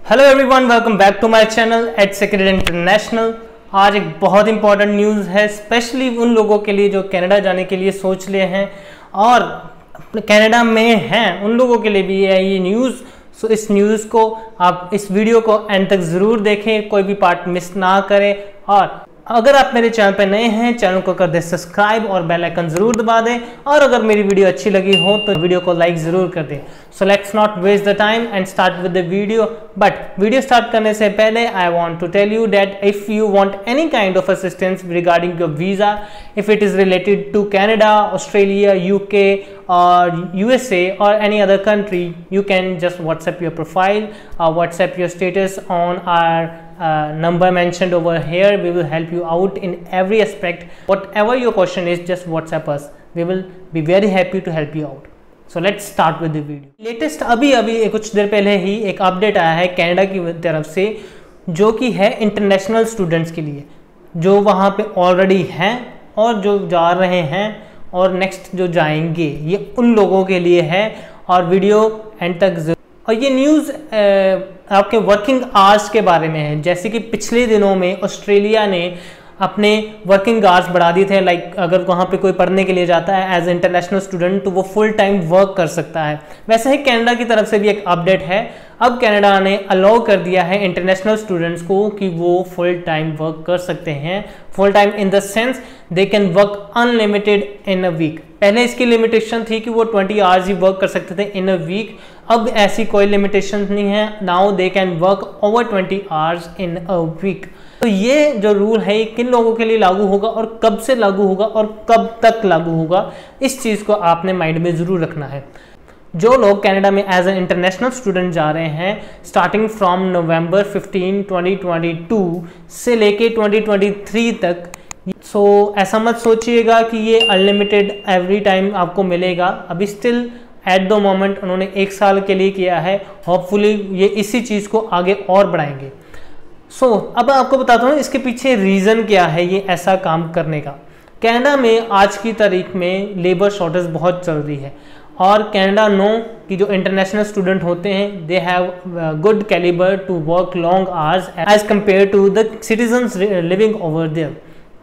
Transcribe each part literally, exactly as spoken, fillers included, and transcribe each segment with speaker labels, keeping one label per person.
Speaker 1: Hello everyone, welcome back to my channel at sacred international. आज एक बहुत important news है, स्पेशली उन लोगों के लिए जो कनाडा जाने के लिए सोच रहे हैं और कनाडा में हैं, उन लोगों के लिए भी है ये न्यूज़। सो so, इस न्यूज़ को आप इस वीडियो को एंड तक ज़रूर देखें, कोई भी पार्ट मिस ना करें। और अगर आप मेरे चैनल पर नए हैं, चैनल को कर दें सब्सक्राइब और बेल आइकन ज़रूर दबा दें। और अगर मेरी वीडियो अच्छी लगी हो तो वीडियो को लाइक ज़रूर कर दें। So let's not waste the time and start with the video. But video start करने से पहले I want to tell you that if you want any kind of assistance regarding your visa, if it is related to Canada, Australia, UK or U S A or any other country, you can just WhatsApp your profile or WhatsApp your status on our uh, number mentioned over here. We will help you out in every aspect. Whatever your question is, just WhatsApp us. We will be very happy to help you out. So let's start with the video. Latest अभी अभी कुछ देर पहले ही एक update आया है Canada की तरफ से, जो कि है इंटरनेशनल स्टूडेंट्स के लिए, जो वहाँ पे ऑलरेडी हैं और जो जा रहे हैं और नेक्स्ट जो जाएंगे, ये उन लोगों के लिए है। और वीडियो एंड तक जरूर। और ये न्यूज़ आपके वर्किंग आवर्स के बारे में है। जैसे कि पिछले दिनों में ऑस्ट्रेलिया ने अपने वर्किंग आवर्स बढ़ा दिए थे। लाइक अगर वहाँ पे कोई पढ़ने के लिए जाता है एज इंटरनेशनल स्टूडेंट तो वो फुल टाइम वर्क कर सकता है। वैसे ही कनाडा की तरफ से भी एक अपडेट है। अब कनाडा ने अलाउ कर दिया है इंटरनेशनल स्टूडेंट्स को कि वो फुल टाइम वर्क कर सकते हैं। Full time in the sense they can work unlimited in a week. पहले इसकी लिमिटेशन थी कि वो ट्वेंटी आवर्स ही वर्क कर सकते थे इन अ वीक। अब ऐसी कोई लिमिटेशन नहीं है। Now they can work over twenty hours in a week. तो ये जो रूल है ये किन लोगों के लिए लागू होगा और कब से लागू होगा और कब तक लागू होगा, इस चीज़ को आपने माइंड में ज़रूर रखना है। जो लोग कनाडा में एज ए इंटरनेशनल स्टूडेंट जा रहे हैं starting from November fifteen twenty twenty two से लेके ट्वेंटी ट्वेंटी थ्री तक, सो so, ऐसा मत सोचिएगा कि ये अनलिमिटेड एवरी टाइम आपको मिलेगा। अभी स्टिल एट द मोमेंट उन्होंने एक साल के लिए किया है। होपफुली ये इसी चीज़ को आगे और बढ़ाएंगे। सो so, अब आपको बताता हूँ इसके पीछे रीज़न क्या है ये ऐसा काम करने का। कनाडा में आज की तारीख में लेबर शॉर्टेज बहुत चल रही है और कनाडा नो कि जो इंटरनेशनल स्टूडेंट होते हैं they have good calibre to work long hours as compared to the citizens living over there.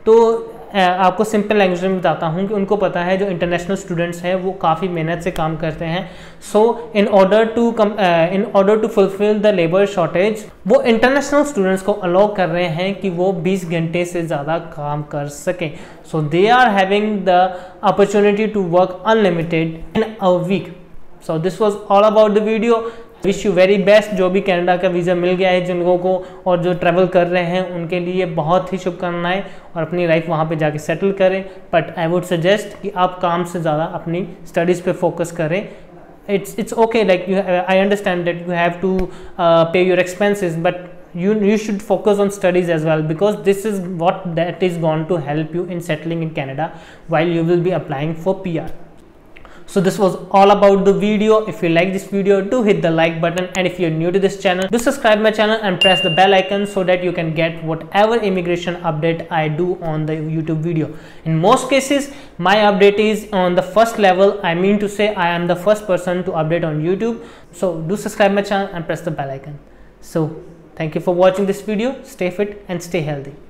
Speaker 1: तो Uh, आपको सिंपल लैंग्वेज में बताता हूँ कि उनको पता है जो इंटरनेशनल स्टूडेंट्स हैं वो काफ़ी मेहनत से काम करते हैं। So in order to come in order to fulfil the labour shortage, वो इंटरनेशनल स्टूडेंट्स को अलाउ कर रहे हैं कि वो बीस घंटे से ज़्यादा काम कर सकें। So they are having the opportunity to work unlimited in a week. So this was all about the video. Wish you very best. जो भी कनाडा का वीज़ा मिल गया है जिन लोगों को और जो ट्रैवल कर रहे हैं उनके लिए बहुत ही शुभकामनाएं और अपनी लाइफ वहाँ पे जाके सेटल करें। बट आई वुड सजेस्ट कि आप काम से ज़्यादा अपनी स्टडीज़ पे फोकस करें। It's it's okay, like you I understand that you have to pay your expenses, but you you should focus on studies as well, because this is what that is going to help you in settling in Canada while you will be applying for P R. So this was all about the video. If you like this video, do hit the like button, and if you're new to this channel, do subscribe my channel and press the bell icon so that you can get whatever immigration update I do on the YouTube video. In most cases my update is on the first level. I mean to say I am the first person to update on YouTube. So do subscribe my channel and press the bell icon. So thank you for watching this video. Stay fit and stay healthy.